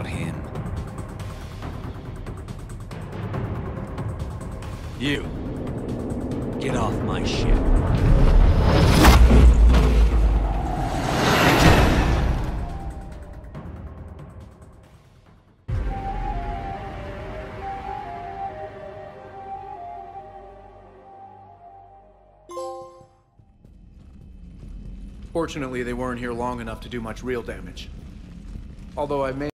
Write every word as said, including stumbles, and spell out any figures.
about him. You, get off my ship. Fortunately, they weren't here long enough to do much real damage. Although I may